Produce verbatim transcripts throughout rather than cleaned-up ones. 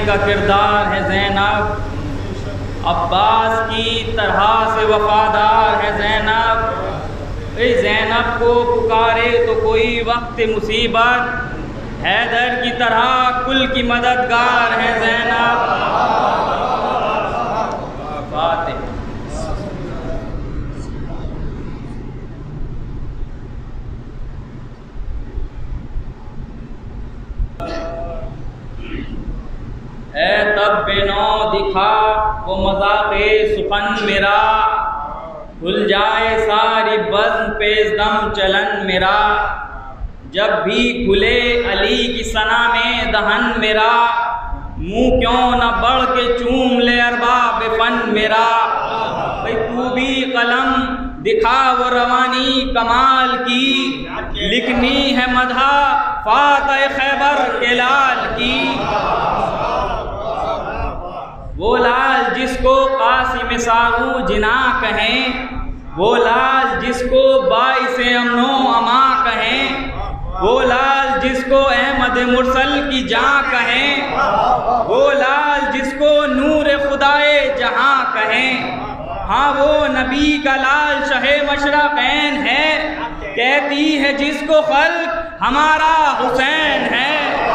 का किरदार है ज़ैनब, अब्बास की तरह से वफादार है ज़ैनब। ए ज़ैनब को पुकारे तो कोई वक्त मुसीबत, हैदर की तरह कुल की मददगार है ज़ैनब। फातिहा। है तब बेनौ दिखा वो मज़ाक़े सुखन मेरा, खुल जाए सारी बज़्म पेज़दम चलन मेरा। जब भी खुले अली की सना में दहन मेरा, मुँह क्यों न बढ़ के चूम ले अरबाब फन मेरा। भाई तू भी कलम दिखा वो रवानी कमाल की, लिखनी है मदहा फातह खैबर के लाल की। वो लाल जिसको कासिम सारू जिना कहें, वो लाल जिसको बाइसे अमनो अमा कहें, वो लाल जिसको अहमद मुरसल की जाँ कहें, वो लाल जिसको नूर खुदाए जहाँ कहें। हाँ वो नबी का लाल शहे मशरक़ैन है, कहती है जिसको खल्क हमारा हुसैन है।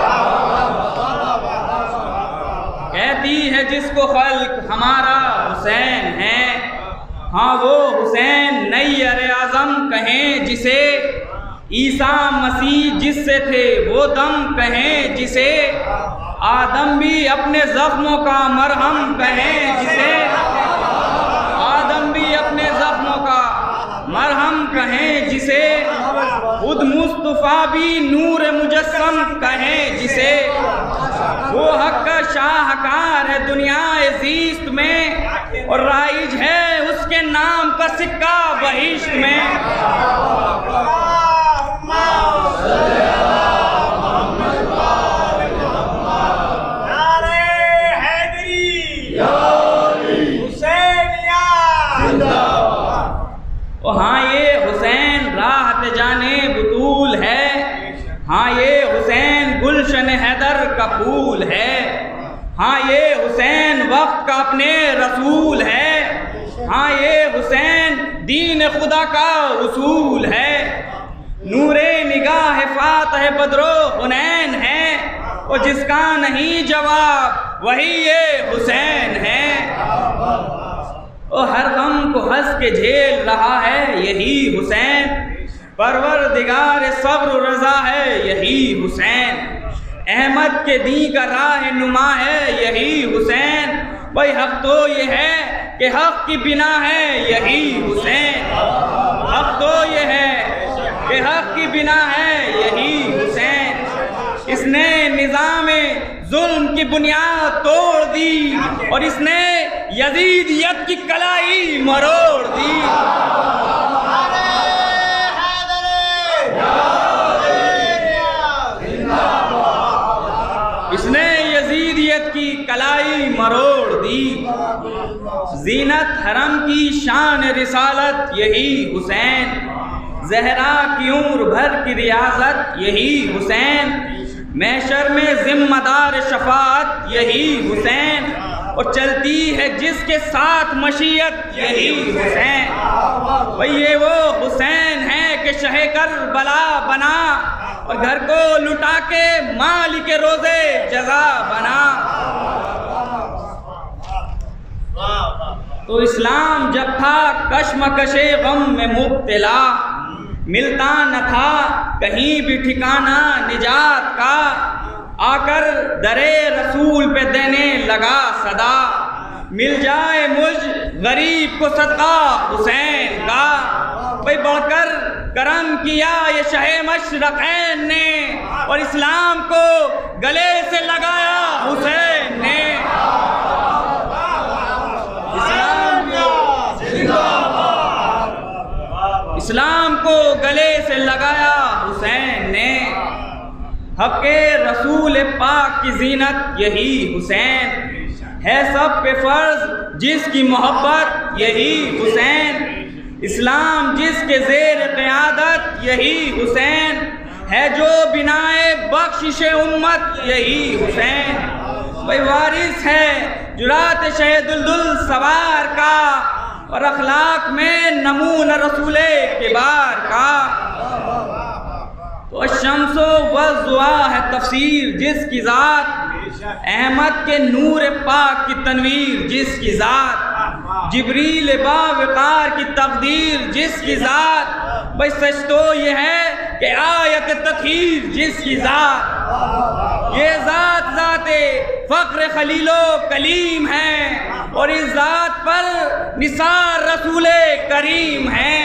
कहती है जिसको खल्क हमारा हुसैन है। हाँ वो हुसैन नैयर आज़म कहें जिसे, ईसा मसीह जिससे थे वो दम कहें जिसे, आदम भी अपने ज़ख्मों का मरहम कहें जिसे, आदम भी अपने ज़ख्मों का मरहम कहें जिसे, खुद मुस्तफ़ा भी नूर मुजस्सम कहें जिसे। वो हक का शाहकार है दुनिया ज़ीस्त में, और राइज है उसके नाम का सिक्का बहिश्त में। हाँ ये हुसैन राहत जाने बुतूल है, हाँ ये हुसैन गुलशन हैदर का फूल है, हाँ ये हुसैन वक्त का अपने रसूल है, हाँ ये हुसैन दीन खुदा का उसूल है। नूरे निगाह फातह बदरो हुनैन है, और जिसका नहीं जवाब वही ये हुसैन है। ओ हर गम को हंस के झेल रहा है यही हुसैन, परवरदिगार सब्र रज़ा है यही हुसैन, अहमद के दी का राह नुमा है यही हुसैन। भाई हक तो ये है कि हक की बिना है यही हुसैन, हक तो ये है कि हक की बिना है यही हुसैन। इसने निज़ामे जुल्म की बुनियाद तोड़ दी, और इसने यजीदियत की कलाई मरोड़ दी। इसने यजीदियत की कलाई मरोड़ दी। जीनत हरम की शान रिसालत यही हुसैन, ज़हरा की उम्र भर की रियासत यही हुसैन, महशर में जिम्मेदार शफाअत यही हुसैन, और चलती है जिसके साथ मशीयत यही हुसैन। भाई ये वो हुसैन है कि शहे करबला बना, और घर को लुटा के मालिक रोज़े जज़ा बना। तो इस्लाम जब था कश्मकशे गम में मुब्तला, मिलता न था कहीं भी ठिकाना निजात का, आकर दरे रसूल पे देने लगा सदा, मिल जाए मुझ गरीब को सदका हुसैन का। भाई बढ़कर करम किया ये शहे मशरक़ैन ने, और इस्लाम को गले से लगाया हुसैन ने। इस्लाम इस्लाम को गले से लगाया हुसैन ने, हक़े रसूल पाक की जीनत यही हुसैन है, सब पे फर्ज जिसकी मोहब्बत यही हुसैन, इस्लाम जिसके ज़ेर क़यादत यही हुसैन है, जो बिनाए बख्शिश उम्मत यही हुसैन। भाई वारिस है जुरात शहदुल सवार का, और अखलाक में नमूना रसूले किबार का। तो शम्सो वज़्वा है तफसीर जिसकी ज़ात, अहमद के नूर पाक की तनवीर जिसकी ज़ात, जिब्रील बावकार की तकदीर जिसकी ज़ात। भाई सच तो ये है कि आयत तखीर जिसकी ज़ात, ये ज़ात ज़ाते फ़ख्र खलीलो कलीम है, और इस ज़ात पर निसार रसूले करीम है।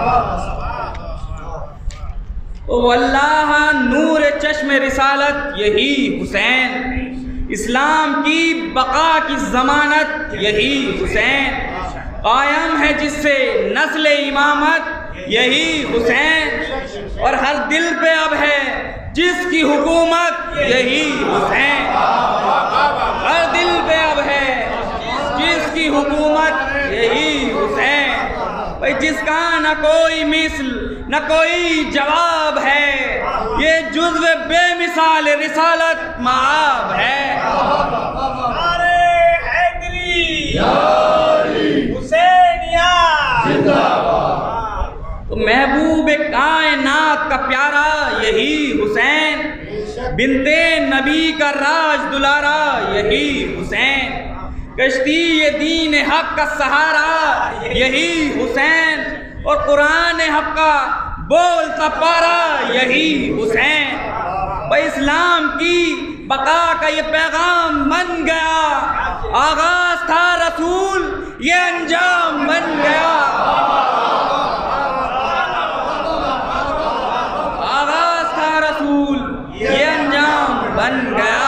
ओ अल्लाह नूर चश्म रिसालत यही हुसैन, इस्लाम की बका की ज़मानत यही हुसैन, कायम है जिससे नस्ल इमामत यही हुसैन, और हर दिल पे अब है जिसकी हुकूमत यही हुसैन, हर दिल पे अब है जिसकी हुकूमत यही हुसैन। भाई जिसका न कोई मिसल न कोई जवाब है, ये जुज़्व बेमिसाल रिसालत माब है। अरे हैदरी हुसैनिया जिंदाबाद। तो महबूब कायनात का प्यारा यही हुसैन, बिनते नबी का राज दुलारा यही हुसैन, कश्ती ये दीन हक का सहारा यही हुसैन, और कुरान हक का बोलता पारा यही हुसैन। भाई इस्लाम की बका का ये पैगाम बन गया, आगाज था रसूल ये अंजाम बन गया, आगाज था रसूल ये अंजाम बन गया।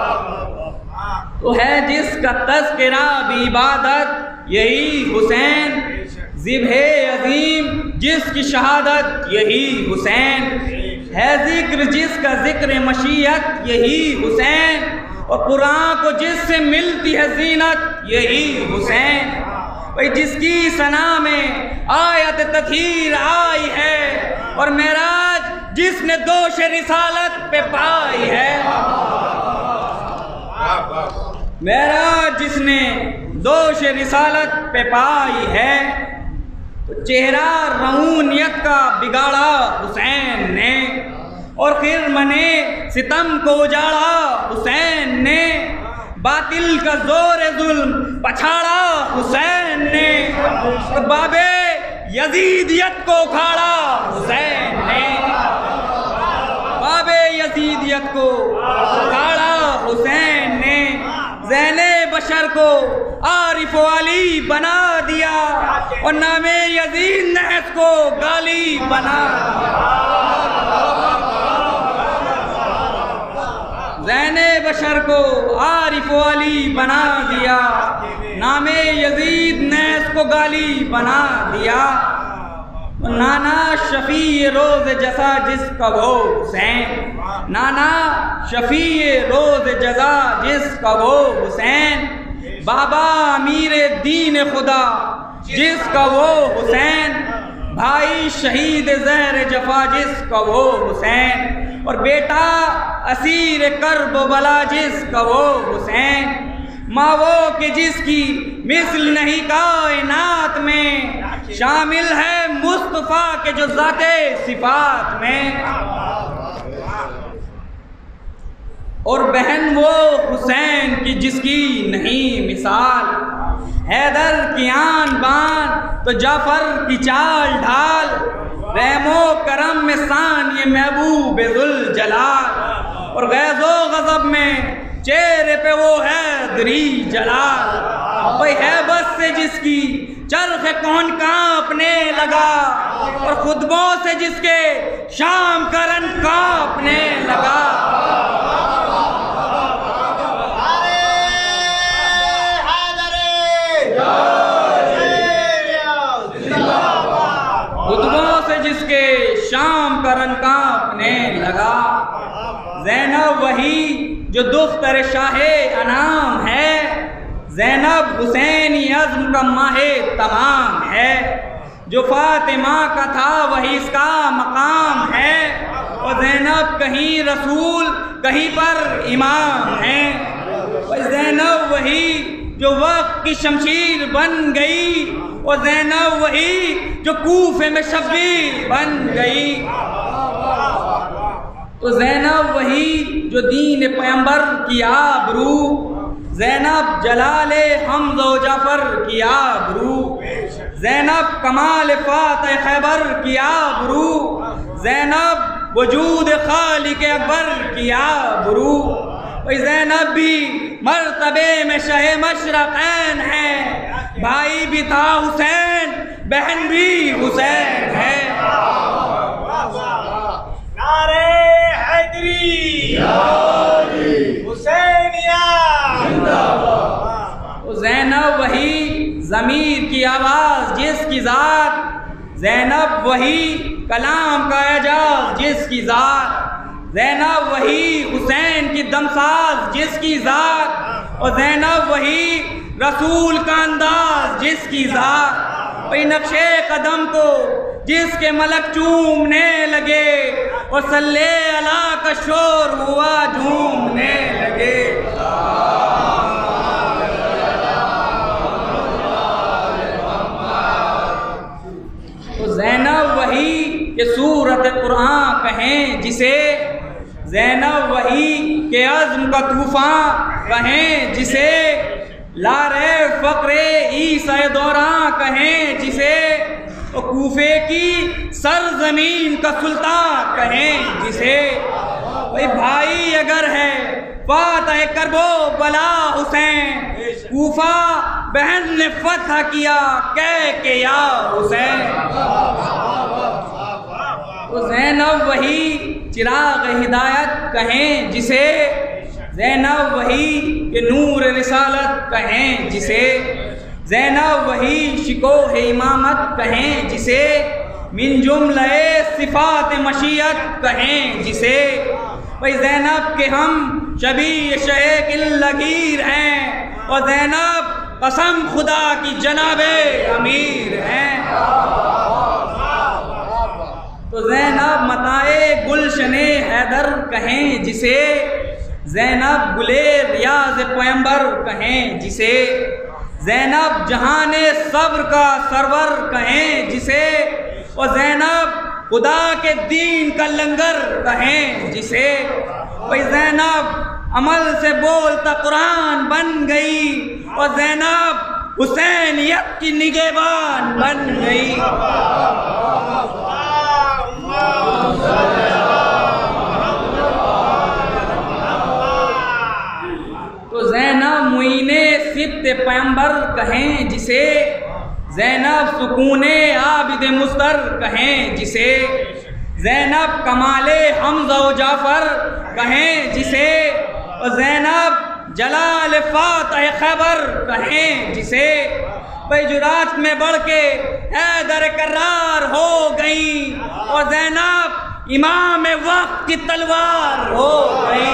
तो है जिसका तज़किरा भी इबादत यही हुसैन, ज़िब्हे अज़ीम जिसकी शहादत यही हुसैन, है जिक्र जिसका जिक्र मशीयत यही हुसैन, और कुरान को जिससे मिलती है ज़ीनत यही हुसैन। भाई जिसकी सना में आयत तखीर आई है, और मेराज जिसने दोष रिसालत पे पाई है, मेराज जिसने दोष रिसालत पे पाई है। तो चेहरा रऊनियत का बिगाड़ा हुसैन ने, और फिर मने सितम को उजाड़ा हुसैन ने, बातिल का जोर जुल्म पछाड़ा हुसैन ने, और बाबे यजीदियत को उखाड़ा हुसैन ने, बाबे यजीदियत को उखाड़ा हुसैन ने, ज़ैने बशर को आरिफ वाली बना दिया, और नामे यजीद नहस को गाली बना ज़ैने बशर को आरिफ वाली बना दिया, नामे यजीद नहस को गाली बना दिया। नाना शफी रोज़ जज़ा जिसका वो हुसैन, नाना शफी रोज़ जज़ा जिसका वो हुसैन, बाबा अमीर दीन खुदा जिसका वो हुसैन, भाई शहीद ज़हर जफा जिसका वो हुसैन, और बेटा असीर कर्ब बला जिसका वो हुसैन, माँ वो कि जिसकी मिसल नहीं कायनात में, शामिल है मुस्तफ़ा के जो ज़ाते सिफात में, और बहन वो हुसैन की जिसकी नहीं मिसाल, हैदर की आन बान तो जाफर की चाल ढाल, रहमो करम में शान ये महबूब जुल जलाल, और गैज़ो गज़ब में चेहरे पे वो है दरी जलाल। भाई है बस से जिसकी चरख कौन कांपने लगा, और खुतबों से जिसके शाम करन कांपने लगा। खुतबों से जिसके शाम करन कांपने लगा। ज़ैनब वही जो दुख्तर शाहे अनाम है, ज़ैनब हुसैनी अज़्म का माहे तमाम है, जो फातिमा का था वही इसका मकाम है, और ज़ैनब कहीं रसूल कहीं पर इमाम है। जो वक्त की शमशीर बन गई, और ज़ैनब वही जो कूफे में शब्बीर बन गई। तो ज़ैनब वही जो दीन पैगंबर की आबरू, ज़ैनब जलाले हमज़ा व जाफ़र की आबरू, ज़ैनब कमाल फ़ातिह खैबर की आबरू, ज़ैनब वजूद खालिक अकबर की आबरू। भाई ज़ैनब भी मर्तबे में शहे मशरक़ैन है, भाई भी था हुसैन, बहन भी हुसैन है। नारे हैदरी हुसैनिया जिंदाबाद। तो ज़ैनब वही ज़मीर की आवाज़ जिसकी ज़ात, ज़ैनब वही कलाम का एजाज़ जिसकी ज़ात, ज़ैनब वही हुसैन की दमसाज जिसकी ज़ात, और ज़ैनब वही रसूल का अंदाज जिसकी ज़ात। भाई नक्शे कदम को जिसके मलक चूमने लगे, और सल्ले अला का शोर हुआ झूमने लगे। तो ज़ैनब वही के सूरत कुरान कहें जिसे, ज़ैनब वही के अज़्म का तूफ़ान कहें जिसे, लारे फ़क्रे ईसा दौरान कहें जिसे, और कूफे की सरजमीन का सुल्तान कहें जिसे। भाई भाई अगर है फ़ातिह करबो बला हुसैन, कूफा बहन ने फतह किया कह के या हुसैन। तो ज़ैनब वही चिराग हिदायत कहें जिसे, ज़ैनब वही के नूर रिसालत कहें जिसे, ज़ैनब वही शिकोह इमामत कहें जिसे, मिन जुमले सिफ़ात मशीयत कहें जिसे। भाई ज़ैनब के हम शबी शेख लगीर हैं, और ज़ैनब कसम खुदा की जनाबे अमीर हैं। तो ज़ैनब मताए गुलशने हैदर कहें जिसे, ज़ैनब गुले रियाज़ पैगंबर कहें जिसे, ज़ैनब जहाने सब्र का सरवर कहें जिसे, और ज़ैनब खुदा के दीन का लंगर कहें जिसे। भाई ज़ैनब अमल से बोलता कुरान बन गई, और ज़ैनब हुसैनियत की निगहबान बन गई। तो ज़ैनब मुईने सिब्त पैगंबर कहें जिसे, ज़ैनब सुकूने आबिद मुस्तर कहें जिसे, ज़ैनब कमाले हमज़ा व जाफ़र कहें जिसे, और ज़ैनब जलाल फ़ातिह खैबर कहें जिसे। भाई जुरात में बढ़ के हैदर कर्रार हो गई, और ज़ैनब इमाम वक्त की तलवार हो गई।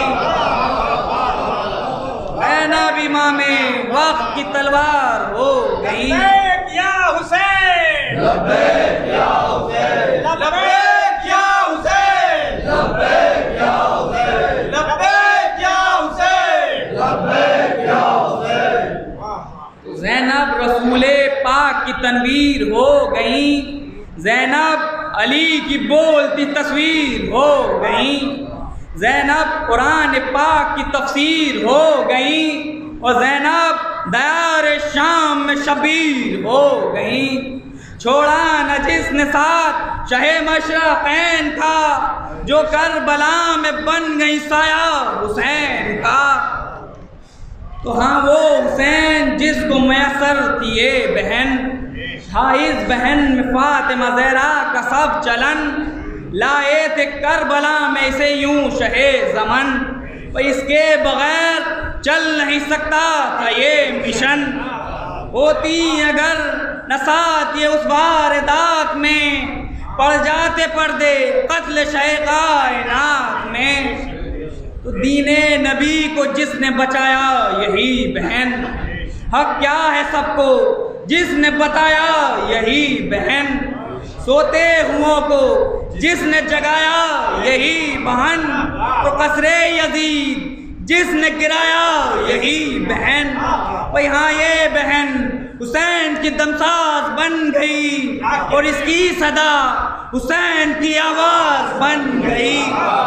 ज़ैनब इमाम वक्त की तलवार हो गई। लब्बैक या हुसैन, लब्बैक या हुसैन, लब्बैक या हुसैन, लब्बैक या हुसैन, लब्बैक या हुसैन, लब्बैक या हुसैन। ज़ैनब रसूले पाक की तनवीर हो गई, ज़ैनब अली की बोलती तस्वीर हो गई, ज़ैनब कुरान पाक की तफसीर हो गई, और ज़ैनब दयार शाम में शबीर हो गई। छोड़ा न जिसने साथ शहे मशरक़ैन का, जो करबला में बन गई साया हुसैन का। तो हाँ वो हुसैन जिसको मैसर थी ये बहन, था इस बहन में फातिमा ज़हरा का सब चलन, लाए थे करबला में इसे यूं शहे ज़मन। इसके बगैर चल नहीं सकता था ये मिशन, होती अगर नसात ये उस वारदात में, पड़ जाते पर्दे कत्ल शह कायनात में। तो दीने नबी को जिसने बचाया यही बहन, हक क्या है सबको जिसने बताया यही बहन, सोते हुओं को जिसने जगाया यही बहन, तो कसरे यजीद जिसने गिराया यही बहन। भाई हाँ ये बहन हुसैन की दमसाज बन गई और इसकी सदा हुसैन की आवाज बन गई,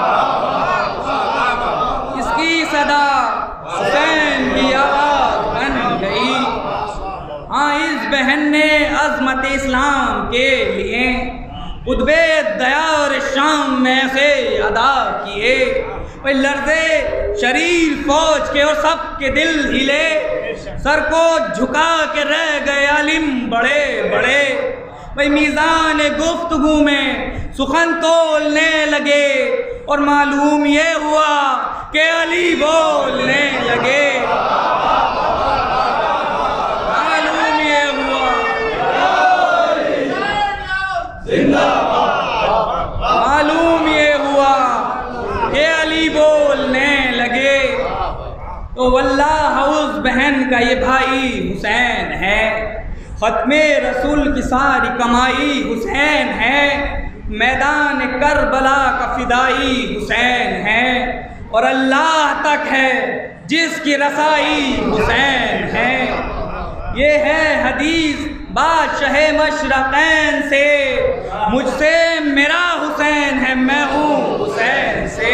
इसकी सदा हुसैन की आवाज बन गई। हाँ इस बहन ने अज़मत इस्लाम के लिए खुतबे दया और शाम में से अदा किए। भाई लर्ज़े शरीर फौज के और सबके दिल हिले, सर को झुका के रह गए आलिम बड़े बड़े। भाई मीज़ान गुफ्तगू में सुखन तोलने लगे और मालूम ये हुआ कि अली बोलने लगे, मालूम ये हुआ, मालूम ये हुआ कि अली बोलने लगे। तो वल्लाह उस बहन का ये भाई हुसैन है, ख़त्मे रसूल की सारी कमाई हुसैन है, मैदान करबला का फिदाई हुसैन है और अल्लाह तक है जिसकी रसाई हुसैन है। ये है हदीस बादशाह मशरक़ैन से, मुझसे मेरा हुसैन है मैं हूँ हुसैन से,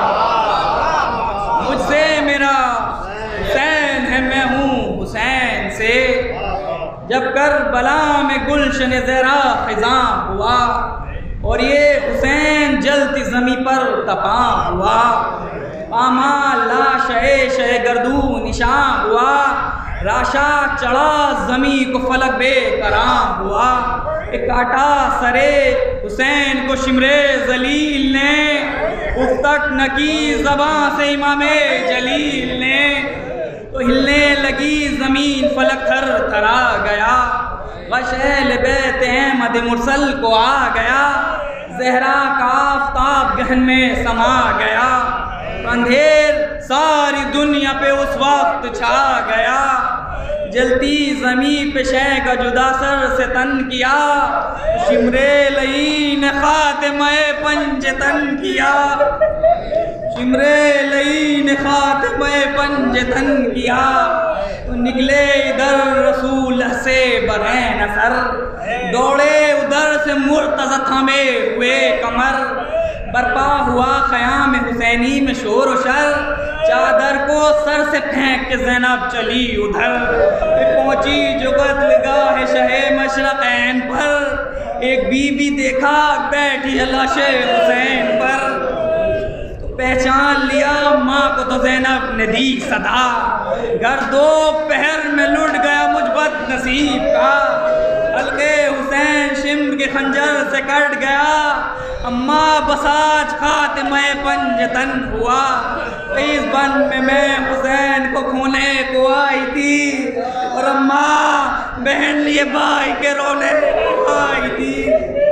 मुझसे मेरा हुसैन है मैं हूँ हुसैन से। जब करबला में गुलशन ज़रा ख़िज़ां हुआ और ये हुसैन जलती ज़मी पर तपा हुआ, पामाल लाशे शे गर्दू निशां हुआ, राशा चढ़ा ज़मी को फलक बेकरां हुआ। एक काटा सरे हुसैन को शिमरे जलील ने, उफ तक न की ज़बां से इमामे जलील ने, तो हिलने लगी ज़मीन फलक थर थरा गया, गशैल बैत अहमद मुरसल को आ गया, ज़हरा का आफ़ताब गहन में समा गया, अंधेर सारी दुनिया पे उस वक्त छा गया, जलती ज़मी पे शय का जुदा सर से तन किया, शिमरे लई ने ख़ातिमे पंजतन किया, शिमरे लई ने ख़ातिमे पंजतन किया। तो निकले इधर रसूल से बरे नसर, दौड़े उधर से मुर्तज़ा थामे हुए कमर, बर्पा हुआ ख़याम हुसैनी में शोर व शर, चादर को सर से फेंक के ज़ैनब चली उधर, पहुँची जो क़त्लगाह शहे मशरक़ैन पर, एक बीबी देखा बैठी लाशे हुसैन पर, तो पहचान लिया माँ को तो ज़ैनब ने दी सदा, घर दो पहर में लुट गया मुझ बद नसीब का, हल्के हुसैन शिम्र के खंजर से कट गया, अम्मा बसाज खातिमे पंजतन हुआ। इस बन में मैं हुसैन को खोने को आई थी और अम्मा बहन ये भाई के रोने को आई थी,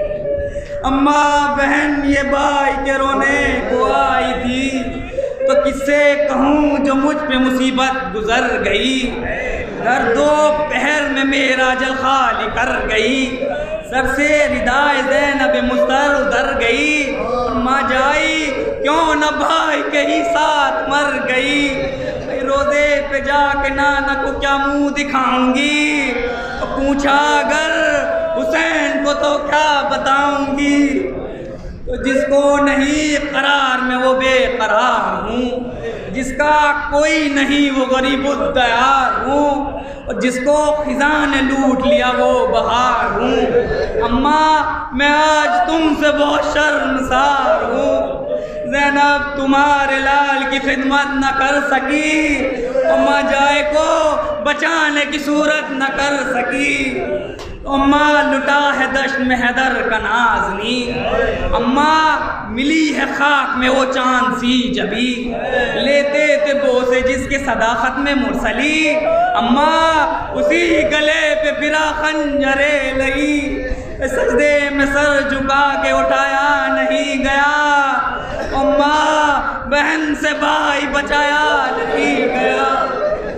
अम्मा बहन ये भाई के रोने को आई थी। तो किससे कहूँ जो मुझ पे मुसीबत गुजर गई, घर दो पहर में मेरा जल खाली कर गई, सर से रिदाए ज़ैनब मुस्तर उधर गई, माँ जाई क्यों न भाई के ही साथ मर गई, रोज़े पे जाके नाना को क्या मुँह दिखाऊंगी, तो पूछा अगर हुसैन को तो क्या बताऊंगी, तो जिसको नहीं करार में वो बेकरार हूँ, जिसका कोई नहीं वो गरीब दयार हूँ, और जिसको खिज़ां ने लूट लिया वो बहार हूँ। अम्मा मैं आज तुमसे बहुत शर्मसार हूँ, ज़ैनब तुम्हारे लाल की खिदमत न कर सकी, अम्मा जाए को बचाने की सूरत न कर सकी, अम्मा लुटा है दश्त में हैदर का नाज़नी, अम्मा मिली है खाक में वो चांद सी जबी, लेते थे बोसे जिसके सदाकत में मुरसली, अम्मा उसी गले पे फिरा खंजरे लगी, सजदे में सर झुका के उठाया नहीं गया, अम्मा बहन से भाई बचाया नहीं गया,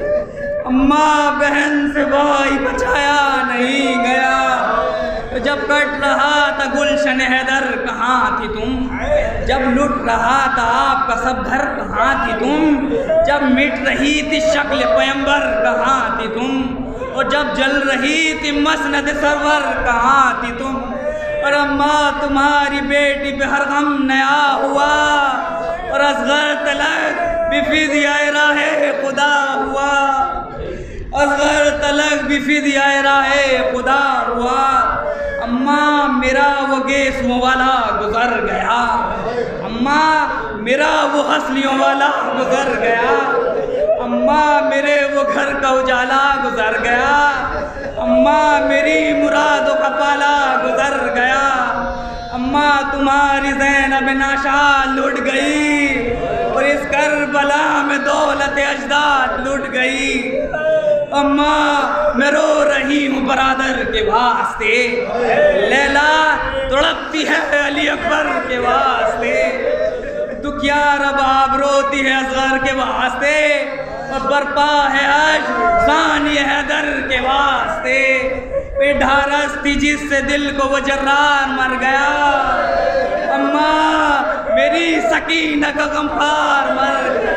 अम्मा बहन से भाई बचाया नहीं गया। तो जब कट रहा था गुलशन हैदर कहाँ थी तुम, जब लुट रहा था आपका सब घर कहाँ थी तुम, जब मिट रही थी शक्ल पैगंबर कहाँ थी तुम, और जब जल रही थी मसनद सरवर कहाँ थी तुम। और अम्मा तुम्हारी बेटी पे हर गम नया हुआ, और असगर तलक बिफिदियाए राहे खुदा हुआ, असगर तलक बिफिदियाए राहे खुदा हुआ। अम्मा मेरा वो गेसुओं वाला गुजर गया, अम्मा मेरा वो हंसलियों वाला गुजर गया, अम्मा मेरे वो घर का उजाला गुजर गया, अम्मा मेरी मुरादों का पाला गुजर गया। अम्मा तुम्हारी ज़ैनब नाशा लुट गई, और इस करबला में दौलत अजदाद लुट गई। अम्मा मैं रो रही हूँ बरादर के वास्ते, लैला तड़पती है अली अकबर के वास्ते, तू क्या रबाब रोती है असगर के वास्ते, और बरपा है आज सानी हैदर के वास्ते। पे ढारस थी जिससे दिल को वो जर्रार मर गया, अम्मा मेरी सकीना का गमखार मर गया,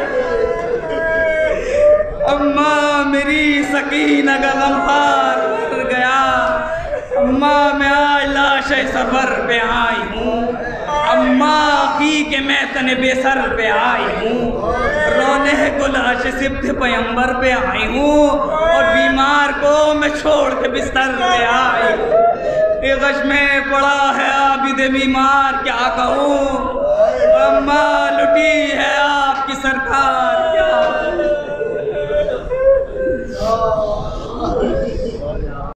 अम्मा मेरी सकीना का गमखार मर गया। अम्मा मैं आज लाशे सफर पे आई हूँ, अम्मा की के मैं तने बेसर पे आई हूँ, रोने को लाश सिब्त पैगंबर पे आई हूँ, और बीमार को मैं छोड़ के बिस्तर पे आई हूँ। गश में पड़ा है आबिद बीमार क्या कहूँ, अम्मा लुटी है आपकी सरकार